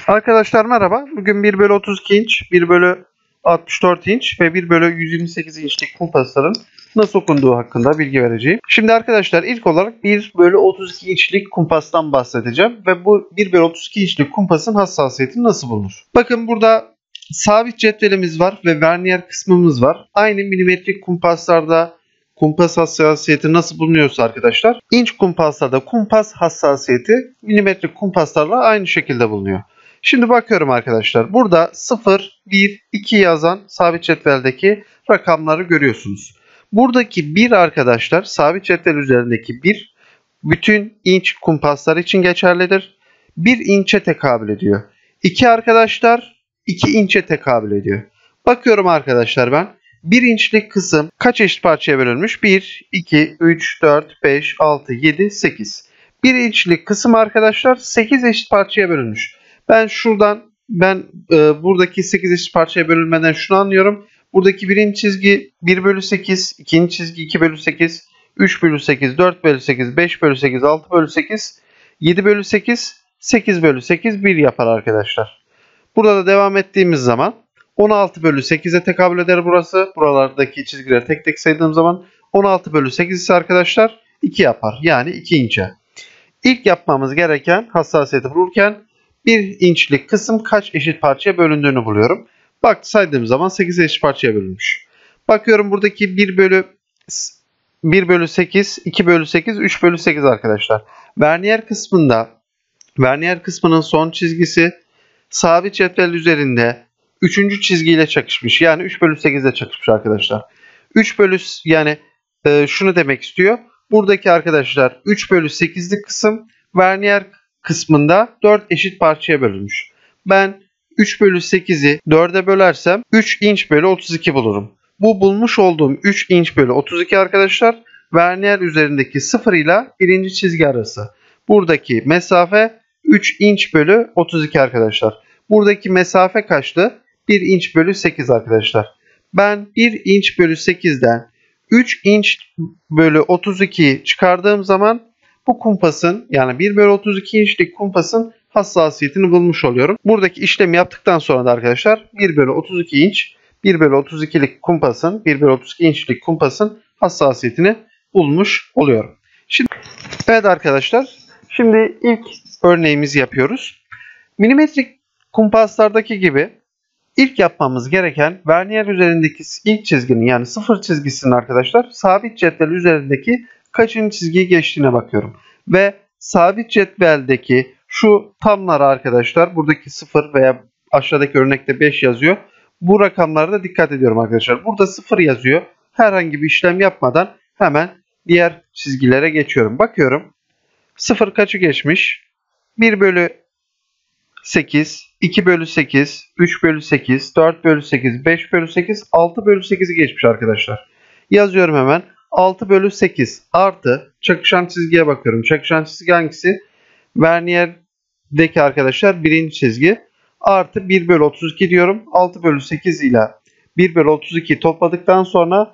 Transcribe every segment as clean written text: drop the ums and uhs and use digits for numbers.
Arkadaşlar merhaba. Bugün 1 bölü 32 inç, 1 bölü 64 inç ve 1 bölü 128 inçlik kumpasların nasıl okunduğu hakkında bilgi vereceğim. Şimdi arkadaşlar ilk olarak 1 bölü 32 inçlik kumpastan bahsedeceğim ve bu 1 bölü 32 inçlik kumpasın hassasiyeti nasıl bulunur? Bakın burada sabit cetvelimiz var ve vernier kısmımız var. Aynı milimetrik kumpaslarda kumpas hassasiyeti nasıl bulunuyorsa arkadaşlar, inç kumpaslarda kumpas hassasiyeti milimetrik kumpaslarla aynı şekilde bulunuyor. Şimdi bakıyorum arkadaşlar. Burada 0, 1, 2 yazan sabit cetveldeki rakamları görüyorsunuz. Buradaki 1 arkadaşlar, sabit cetvel üzerindeki 1 bütün inç kumpaslar için geçerlidir. 1 inçe tekabül ediyor. 2 arkadaşlar 2 inçe tekabül ediyor. Bakıyorum arkadaşlar ben. 1 inçlik kısım kaç eşit parçaya bölünmüş? 1, 2, 3, 4, 5, 6, 7, 8. 1 inçlik kısım arkadaşlar 8 eşit parçaya bölünmüş. Ben buradaki 8 eşit parçaya bölünmeden şunu anlıyorum. Buradaki birinci çizgi 1 bölü 8, ikinci çizgi 2 bölü 8, 3 bölü 8, 4 bölü 8, 5 bölü 8, 6 bölü 8, 7 bölü 8, 8 bölü 8, 1 yapar arkadaşlar. Burada da devam ettiğimiz zaman 16 bölü 8'e tekabül eder burası. Buralardaki çizgileri tek tek saydığım zaman 16 bölü 8 ise arkadaşlar 2 yapar. Yani 2 inçe. İlk yapmamız gereken hassasiyeti bulurken 1 inçlik kısım kaç eşit parçaya bölündüğünü buluyorum. Bak saydığım zaman 8 eşit parçaya bölünmüş. Bakıyorum buradaki 1 bölü 8, 2 bölü 8, 3 bölü 8 arkadaşlar. Vernier kısmının son çizgisi sabit cetvel üzerinde 3. çizgiyle çakışmış. Yani 3 bölü 8 ile çakışmış arkadaşlar. 3 bölü şunu demek istiyor. Buradaki arkadaşlar 3 bölü 8'lik kısım vernier kısmında 4 eşit parçaya bölünmüş. Ben 3 bölü 8'i 4'e bölersem 3 inç bölü 32 bulurum. Bu bulmuş olduğum 3 inç bölü 32 arkadaşlar vernier üzerindeki 0 ile birinci çizgi arası. Buradaki mesafe 3 inç bölü 32 arkadaşlar. Buradaki mesafe kaçtı? 1 inç bölü 8 arkadaşlar. Ben 1 inç bölü 8'den 3 inç bölü 32'yi çıkardığım zaman bu kumpasın yani 1 bölü 32 inçlik kumpasın hassasiyetini bulmuş oluyorum. Buradaki işlemi yaptıktan sonra da arkadaşlar 1 bölü 32 inç 1 bölü 32'lik kumpasın 1 bölü 32 inçlik kumpasın hassasiyetini bulmuş oluyorum. Evet arkadaşlar, şimdi ilk örneğimizi yapıyoruz. Milimetrik kumpaslardaki gibi ilk yapmamız gereken vernier üzerindeki ilk çizginin yani 0 çizgisinin arkadaşlar sabit cetvel üzerindeki kaçıncı çizgiyi geçtiğine bakıyorum. Ve sabit cetveldeki şu tamlara arkadaşlar buradaki 0 veya aşağıdaki örnekte 5 yazıyor. Bu rakamlara da dikkat ediyorum arkadaşlar. Burada 0 yazıyor. Herhangi bir işlem yapmadan hemen diğer çizgilere geçiyorum. Bakıyorum 0 kaçı geçmiş? 1 bölü 8, 2 bölü 8, 3 bölü 8, 4 bölü 8, 5 bölü 8, 6 bölü 8'i geçmiş arkadaşlar. Yazıyorum hemen. 6 bölü 8 artı çakışan çizgiye bakıyorum. Çakışan çizgi hangisi? Vernier'deki arkadaşlar birinci çizgi. Artı 1 bölü 32 diyorum. 6 bölü 8 ile 1 bölü 32 topladıktan sonra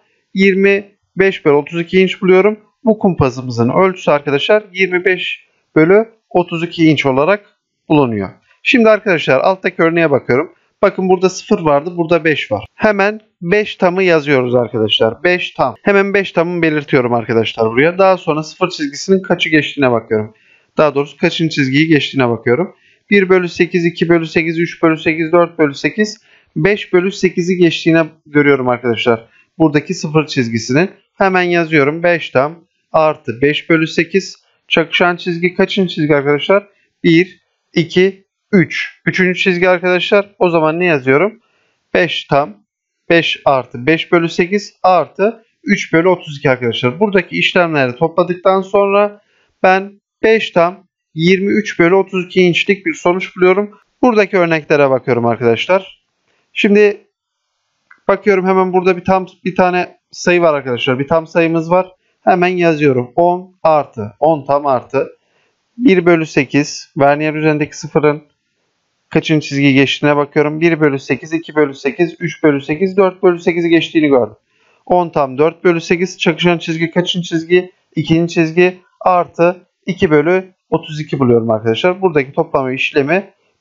25 bölü 32 inç buluyorum. Bu kumpasımızın ölçüsü arkadaşlar 25 bölü 32 inç olarak bulunuyor. Şimdi arkadaşlar alttaki örneğe bakıyorum. Bakın burada 0 vardı, burada 5 var. Hemen 5 tamı yazıyoruz arkadaşlar. 5 tam. Hemen 5 tamı belirtiyorum arkadaşlar buraya. Daha sonra 0 çizgisinin kaçı geçtiğine bakıyorum. Daha doğrusu kaçıncı çizgiyi geçtiğine bakıyorum. 1 bölü 8, 2 bölü 8, 3 bölü 8, 4 bölü 8, 5 bölü 8'i geçtiğine görüyorum arkadaşlar. Buradaki 0 çizgisini. Hemen yazıyorum. 5 tam artı 5 bölü 8. Çakışan çizgi kaçıncı çizgi arkadaşlar? 1, 2, 3. Üçüncü çizgi arkadaşlar. O zaman ne yazıyorum? 5 tam 5 artı 5 bölü 8 artı 3 bölü 32 arkadaşlar. Buradaki işlemleri topladıktan sonra ben 5 tam 23 bölü 32 inçlik bir sonuç buluyorum. Buradaki örneklere bakıyorum arkadaşlar. Şimdi bakıyorum hemen burada bir tane sayı var arkadaşlar. Bir tam sayımız var. Hemen yazıyorum. 10 artı 10 tam artı 1 bölü 8 vernier üzerindeki sıfırın kaçıncı çizgiyi geçtiğine bakıyorum. 1 bölü 8, 2 bölü 8, 3 bölü 8, 4 bölü 8'i geçtiğini gördüm. 10 tam 4 bölü 8 çakışan çizgi kaçıncı çizgi? İkinci çizgi artı 2 bölü 32 buluyorum arkadaşlar. Buradaki toplama işlemi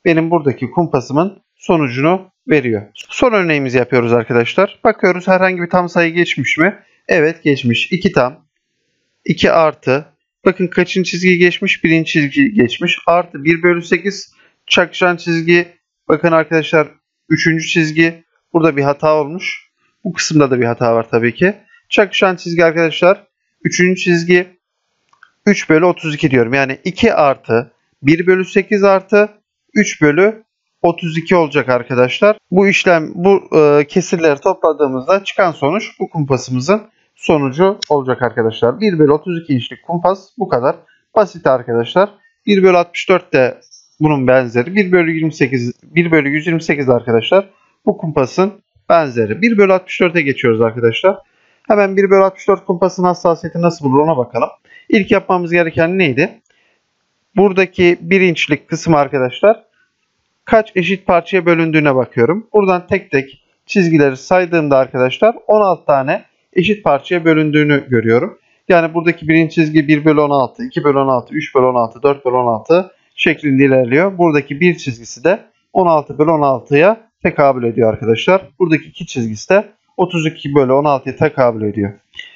benim buradaki kumpasımın sonucunu veriyor. Son örneğimizi yapıyoruz arkadaşlar. Bakıyoruz herhangi bir tam sayı geçmiş mi? Evet geçmiş. 2 tam. 2 artı. Bakın kaçıncı çizgi geçmiş? Birinci çizgi geçmiş. Artı 1 bölü 8 çakışan çizgi. Bakın arkadaşlar 3. çizgi. Burada bir hata olmuş. Bu kısımda da bir hata var tabii ki. Çakışan çizgi arkadaşlar 3. çizgi 3 bölü 32 diyorum. Yani 2 artı 1 bölü 8 artı 3 bölü 32 olacak arkadaşlar. Bu işlem, bu kesirleri topladığımızda çıkan sonuç bu kumpasımızın sonucu olacak arkadaşlar. 1 bölü 32 inçlik kumpas bu kadar basit arkadaşlar. 1 bölü 64 de bunun benzeri. 1 bölü 28, 1 bölü 128 arkadaşlar bu kumpasın benzeri. 1 bölü 64'e geçiyoruz arkadaşlar. Hemen 1 bölü 64 kumpasın hassasiyeti nasıl bulur ona bakalım. İlk yapmamız gereken neydi? Buradaki 1 inçlik kısım arkadaşlar kaç eşit parçaya bölündüğüne bakıyorum. Buradan tek tek çizgileri saydığımda arkadaşlar 16 tane eşit parçaya bölündüğünü görüyorum. Yani buradaki birinci çizgi 1 bölü 16, 2 bölü 16, 3 bölü 16, 4 bölü 16 şeklinde ilerliyor. Buradaki bir çizgisi de 16 bölü 16'ya tekabül ediyor arkadaşlar. Buradaki iki çizgisi de 32 bölü 16'ya tekabül ediyor.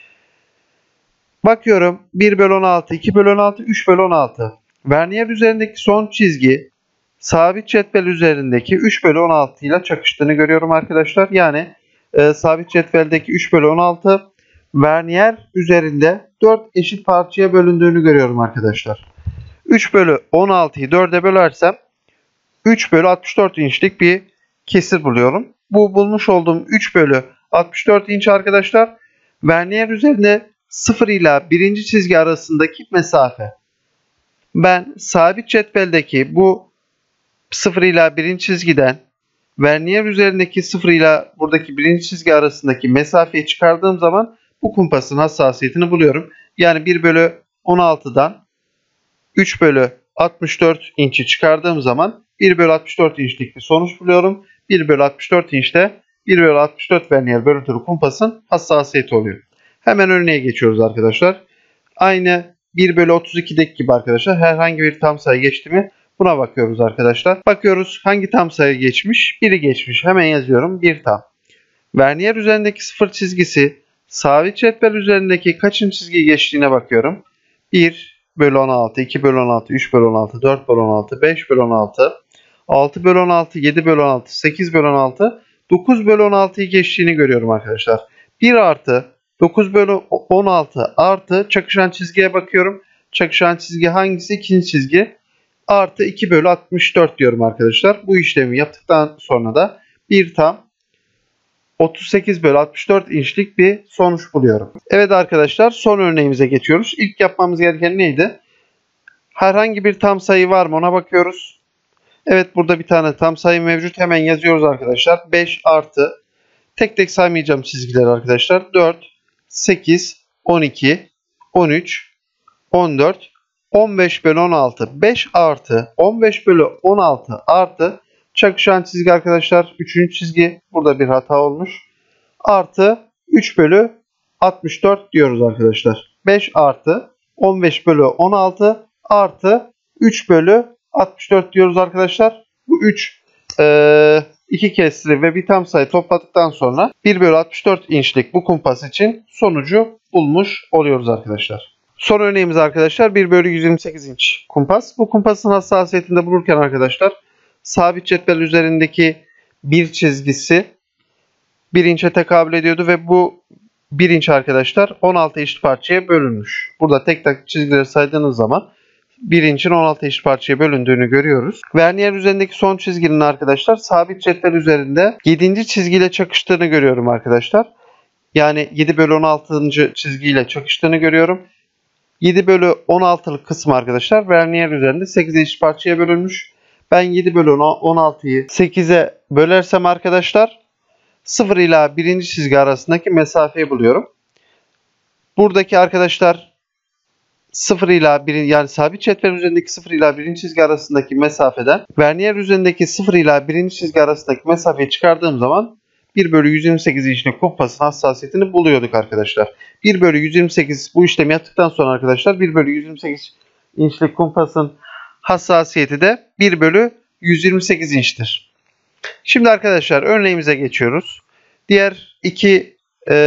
Bakıyorum 1 bölü 16, 2 bölü 16, 3 bölü 16. Vernier üzerindeki son çizgi sabit cetvel üzerindeki 3 bölü 16 ile çakıştığını görüyorum arkadaşlar. Yani sabit cetveldeki 3 bölü 16 vernier üzerinde 4 eşit parçaya bölündüğünü görüyorum arkadaşlar. 3 bölü 16'yı 4'e bölersem 3 bölü 64 inçlik bir kesir buluyorum. Bu bulmuş olduğum 3 bölü 64 inç arkadaşlar vernier üzerinde 0 ile 1. çizgi arasındaki mesafe. Ben sabit cetveldeki bu 0 ile 1. çizgiden vernier üzerindeki 0 ile buradaki 1. çizgi arasındaki mesafeyi çıkardığım zaman bu kumpasın hassasiyetini buluyorum. Yani 1 bölü 16'dan 3 bölü 64 inç'i çıkardığım zaman 1 bölü 64 inçlik bir sonuç buluyorum. 1 bölü 64 inçte 1 bölü 64 vernier bölüntülü kumpasın hassasiyeti oluyor. Hemen örneğe geçiyoruz arkadaşlar. Aynı 1 bölü 32'deki gibi arkadaşlar herhangi bir tam sayı geçti mi buna bakıyoruz arkadaşlar. Bakıyoruz hangi tam sayı geçmiş? 1'i geçmiş. Hemen yazıyorum 1 tam. Vernier üzerindeki 0 çizgisi sabit cetvel üzerindeki kaçıncı çizgiyi geçtiğine bakıyorum. 1 bölü 16, 2 bölü 16, 3 bölü 16, 4 bölü 16, 5 bölü 16, 6 bölü 16, 7 bölü 16, 8 bölü 16, 9 bölü 16'yı geçtiğini görüyorum arkadaşlar. 1 artı 9 bölü 16 artı çakışan çizgiye bakıyorum. Çakışan çizgi hangisi? İkinci çizgi. Artı 2 bölü 64 diyorum arkadaşlar. Bu işlemi yaptıktan sonra da 1 tam 38 bölü 64 inçlik bir sonuç buluyorum. Evet arkadaşlar son örneğimize geçiyoruz. İlk yapmamız gereken neydi? Herhangi bir tam sayı var mı ona bakıyoruz. Evet burada bir tane tam sayı mevcut. Hemen yazıyoruz arkadaşlar. 5 artı tek tek saymayacağım çizgileri arkadaşlar. 4, 8, 12, 13, 14, 15 bölü 16. 5 artı 15 bölü 16 artı çakışan çizgi arkadaşlar. 3. çizgi. Burada bir hata olmuş. Artı 3 bölü 64 diyoruz arkadaşlar. 5 artı 15 bölü 16 artı 3 bölü 64 diyoruz arkadaşlar. Bu 3 iki kesri ve bir tam sayı topladıktan sonra 1 bölü 64 inçlik bu kumpas için sonucu bulmuş oluyoruz arkadaşlar. Son örneğimiz arkadaşlar 1 bölü 128 inç kumpas. Bu kumpasın hassasiyetinde bulurken arkadaşlar sabit cetvel üzerindeki bir çizgisi 1 inçe tekabül ediyordu ve bu 1 inç arkadaşlar 16 eşit parçaya bölünmüş. Burada tek tek çizgileri saydığınız zaman 1 inçin 16 eşit parçaya bölündüğünü görüyoruz. Vernier üzerindeki son çizginin arkadaşlar sabit cetvel üzerinde 7. çizgiyle çakıştığını görüyorum arkadaşlar. Yani 7 bölü 16. çizgiyle çakıştığını görüyorum. 7 bölü 16'lık kısmı arkadaşlar vernier üzerinde 8 eşit parçaya bölünmüş. Ben 7 bölü 16'yı 8'e bölersem arkadaşlar 0 ile 1. çizgi arasındaki mesafeyi buluyorum. Buradaki arkadaşlar 0 ile 1 yani sabit cetvel üzerindeki 0 ile 1. çizgi arasındaki mesafeden vernier üzerindeki 0 ile 1. çizgi arasındaki mesafeyi çıkardığım zaman 1 bölü 128 inçlik kumpasın hassasiyetini buluyorduk arkadaşlar. 1 bölü 128 bu işlemi yaptıktan sonra arkadaşlar 1 bölü 128 inçlik kumpasın hassasiyeti de 1 bölü 128 inçtir. Şimdi arkadaşlar örneğimize geçiyoruz. Diğer iki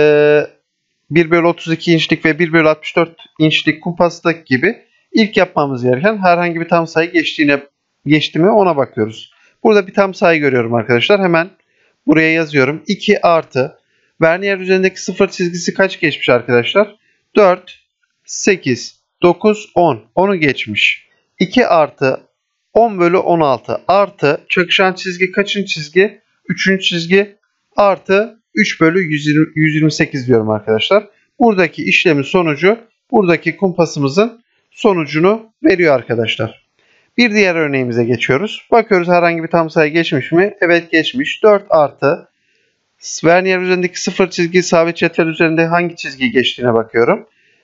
1/32 inçlik ve 1/64 inçlik kumpastaki gibi ilk yapmamız gereken herhangi bir tam sayı geçti mi ona bakıyoruz. Burada bir tam sayı görüyorum arkadaşlar. Hemen buraya yazıyorum. 2 artı verniyer üzerindeki sıfır çizgisi kaç geçmiş arkadaşlar? 4, 8, 9, 10. 10'u geçmiş. 2 artı 10/16 artı çakışan çizgi kaçıncı çizgi? 3. çizgi artı 3/128 diyorum arkadaşlar. Buradaki işlemin sonucu buradaki kumpasımızın sonucunu veriyor arkadaşlar. Bir diğer örneğimize geçiyoruz. Bakıyoruz herhangi bir tam sayı geçmiş mi? Evet geçmiş. 4 artı verniyer üzerindeki sıfır çizgi sabit cetvel üzerinde hangi çizgiyi geçtiğine bakıyorum.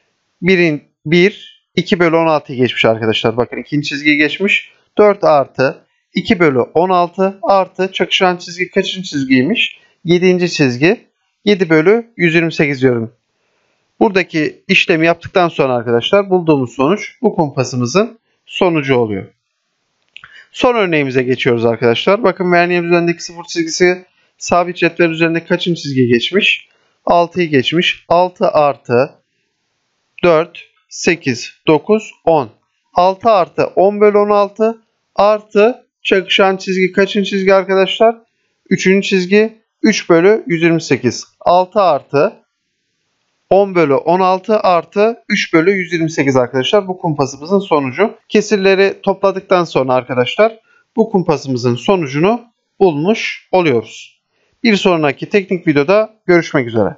2/16'yı geçmiş arkadaşlar. Bakın ikinci çizgiyi geçmiş. 4 artı 2/16 artı çakışan çizgi kaçıncı çizgiymiş? 7. çizgi. 7/128 diyorum. Buradaki işlemi yaptıktan sonra arkadaşlar bulduğumuz sonuç bu kumpasımızın sonucu oluyor. Son örneğimize geçiyoruz arkadaşlar. Bakın verniyer üzerindeki sıfır çizgisi sabit cetvel üzerinde kaçıncı çizgi geçmiş? 6'yı geçmiş. 6 artı 4, 8, 9, 10. 6 artı 10/16 artı çakışan çizgi kaçıncı çizgi arkadaşlar? 3. çizgi 3/128. 6 artı 10/16 artı 3/128 arkadaşlar. Bu kumpasımızın sonucu. Kesirleri topladıktan sonra arkadaşlar bu kumpasımızın sonucunu bulmuş oluyoruz. Bir sonraki teknik videoda görüşmek üzere.